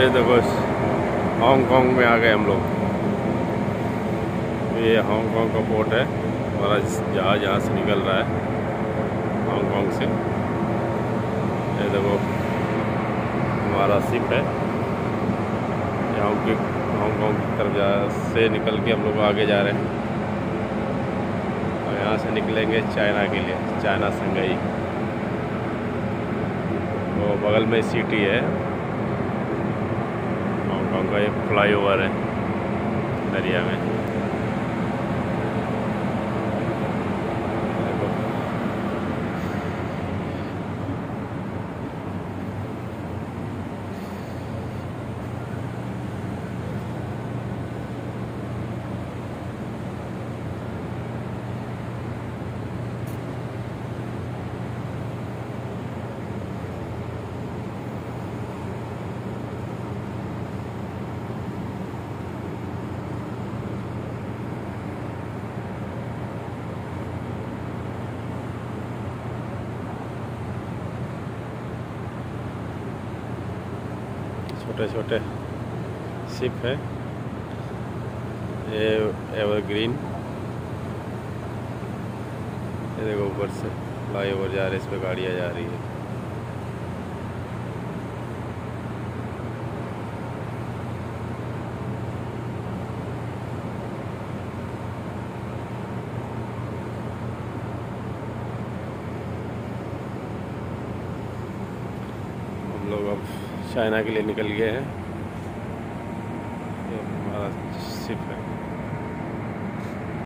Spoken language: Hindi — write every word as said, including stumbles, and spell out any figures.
ये देखो हांगकांग में आ गए हम लोग। ये हांगकांग का पोर्ट है, हमारा जहाज यहाँ से निकल रहा है हांगकांग से। ये देखो हमारा शिप है, यहाँ की हांगकांग की तरफ जा से निकल के हम लोग आगे जा रहे हैं और यहाँ से निकलेंगे चाइना के लिए, चाइना संघाई। वो बगल में सिटी है हांगकांग का, एक फ्लाईओवर है दरिया में। छोटे छोटे शिप है, ये एवरग्रीन। ये देखो ऊपर से फ्लाई ओवर जा रहे, इस पे गाड़ियाँ जा रही है। हम लोग अब चाइना के लिए निकल गए हैं।